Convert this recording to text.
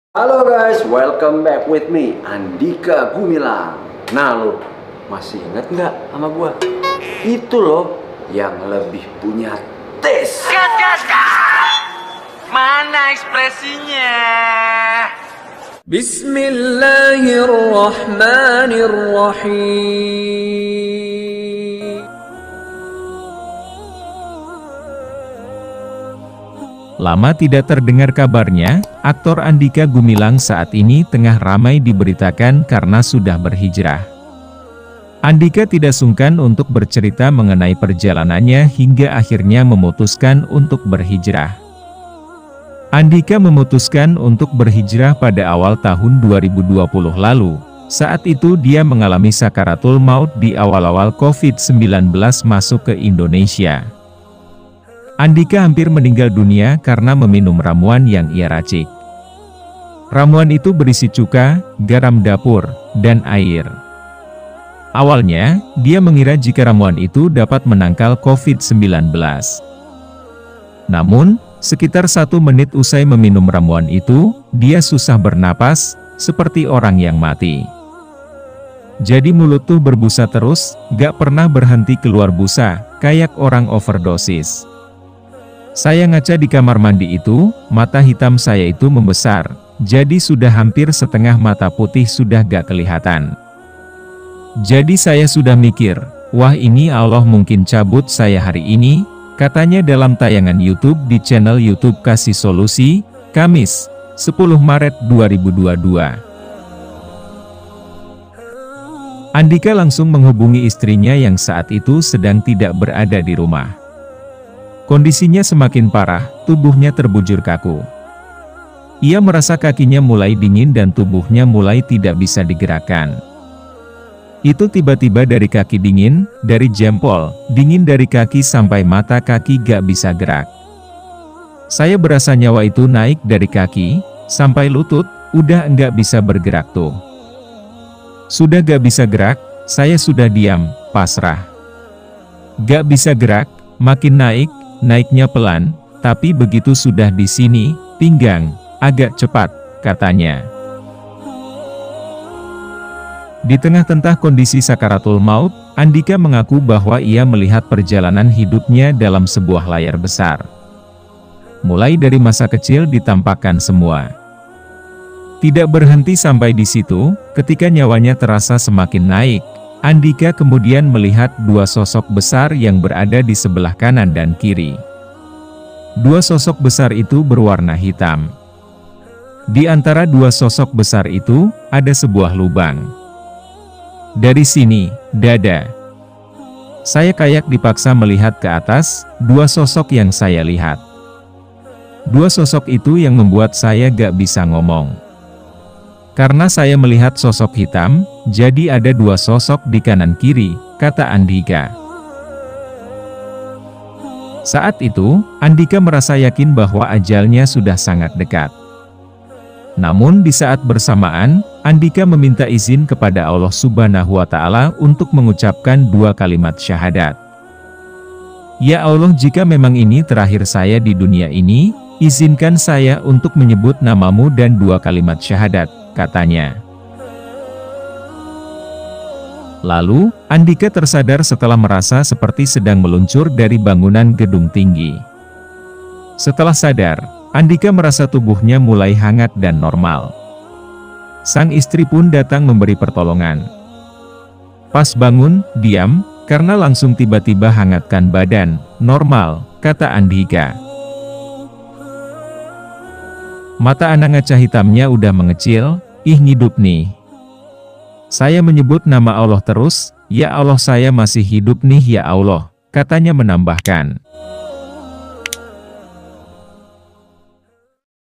Halo guys, welcome back with me, Andika Gumilang. Nah lo, masih inget nggak sama gua? Itu loh, yang lebih punya tes. Gas, gas, gas! Mana ekspresinya? Bismillahirrahmanirrahim. Lama tidak terdengar kabarnya, aktor Andika Gumilang saat ini tengah ramai diberitakan karena sudah berhijrah. Andika tidak sungkan untuk bercerita mengenai perjalanannya hingga akhirnya memutuskan untuk berhijrah. Andika memutuskan untuk berhijrah pada awal tahun 2020 lalu. Saat itu dia mengalami sakaratul maut di awal-awal COVID-19 masuk ke Indonesia. Andika hampir meninggal dunia karena meminum ramuan yang ia racik. Ramuan itu berisi cuka, garam dapur, dan air. Awalnya, dia mengira jika ramuan itu dapat menangkal COVID-19. Namun, sekitar 1 menit usai meminum ramuan itu, dia susah bernapas, seperti orang yang mati. Jadi mulut tuh berbusa terus, gak pernah berhenti keluar busa, kayak orang overdosis. Saya ngaca di kamar mandi itu, mata hitam saya itu membesar, jadi sudah hampir setengah mata putih sudah gak kelihatan. Jadi saya sudah mikir, wah ini Allah mungkin cabut saya hari ini, katanya dalam tayangan YouTube di channel YouTube Kasih Solusi, Kamis, 10 Maret 2022. Andika langsung menghubungi istrinya yang saat itu sedang tidak berada di rumah. Kondisinya semakin parah, tubuhnya terbujur kaku. Ia merasa kakinya mulai dingin dan tubuhnya mulai tidak bisa digerakkan. Itu tiba-tiba dari kaki dingin, dari jempol, dingin dari kaki sampai mata kaki gak bisa gerak. Saya berasa nyawa itu naik dari kaki, sampai lutut, udah enggak bisa bergerak tuh. Sudah gak bisa gerak, saya sudah diam, pasrah. Gak bisa gerak, makin naik, naiknya pelan, tapi begitu sudah di sini, pinggang, agak cepat, katanya. Di tengah-tengah kondisi sakaratul maut, Andika mengaku bahwa ia melihat perjalanan hidupnya dalam sebuah layar besar. Mulai dari masa kecil ditampakkan semua. Tidak berhenti sampai di situ, ketika nyawanya terasa semakin naik, Andika kemudian melihat 2 sosok besar yang berada di sebelah kanan dan kiri. 2 sosok besar itu berwarna hitam. Di antara 2 sosok besar itu, ada sebuah lubang. Dari sini, dada. Saya kayak dipaksa melihat ke atas, 2 sosok yang saya lihat. 2 sosok itu yang membuat saya gak bisa ngomong. Karena saya melihat sosok hitam, jadi ada 2 sosok di kanan kiri, kata Andika. Saat itu, Andika merasa yakin bahwa ajalnya sudah sangat dekat. Namun di saat bersamaan, Andika meminta izin kepada Allah Subhanahu wa Ta'ala untuk mengucapkan 2 kalimat syahadat. Ya Allah, jika memang ini terakhir saya di dunia ini, izinkan saya untuk menyebut namamu dan 2 kalimat syahadat, katanya. Lalu, Andika tersadar setelah merasa seperti sedang meluncur dari bangunan gedung tinggi. Setelah sadar, Andika merasa tubuhnya mulai hangat dan normal. Sang istri pun datang memberi pertolongan. Pas bangun, diam, karena langsung tiba-tiba hangatkan badan, normal, kata Andika. Mata anak ngaca hitamnya udah mengecil, ih ngidup nih. Saya menyebut nama Allah terus, ya Allah saya masih hidup nih ya Allah, katanya menambahkan.